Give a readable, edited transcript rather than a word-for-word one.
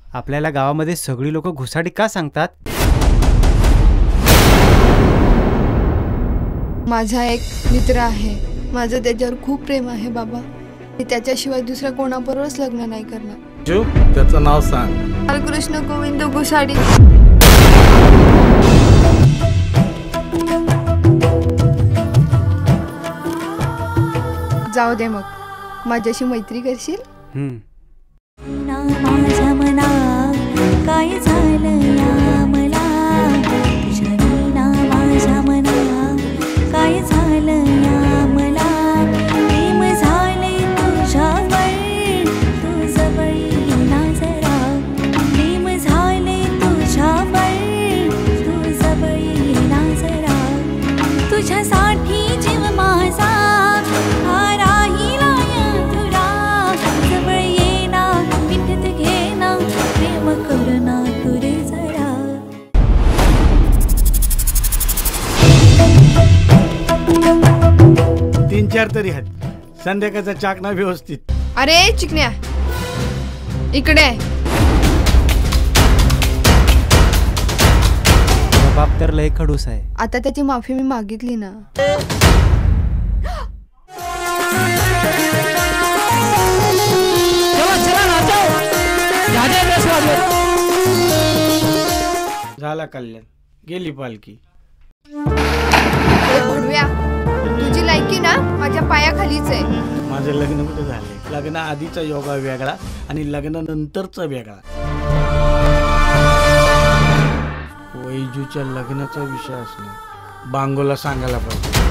आपल्याला गावामध्ये सगळी लोक घुसाडी का सांगतात? माझा एक मित्र आहे, माझं त्याच्यावर खूप प्रेम आहे बाबा. मी त्याच्याशिवाय दुसऱ्या कोणाबरोबरच लग्न नाही करणार. त्याचं नाव सांग. बालकृष्ण गोविंद घुसाडी. जाऊ दे मग, माझ्याशी मैत्री करशील? माझ्या मना काय झालं या मला, तुझ्या विना माझ्या मना काय झालं या मला. प्रेम झाले तुझ्यावर, तू जवळ येना जरा. प्रेम झाले तुझ्यावर, तू जवळ येना जरा. तुझ्यासाठी जीव माझा तीन चार तरी आहेत. संध्याकाळचा चाकणा व्यवस्थित. अरे चिकन्या इकडे. बाप तर लय खडूस आहे. आता त्याची माफी मी मागितली ना. झाला कल्याण, गेली पालखी. भडव्या, तुझी लायकी ना माझ्या पायाखालीच आहे. माझं लग्न कुठे झाले? लग्न आधीचा योगा वेगळा आणि लग्नानंतरचा वेगळा. वैजूच्या लग्नाचा विषय असणार, बांगोला सांगायला पाहिजे.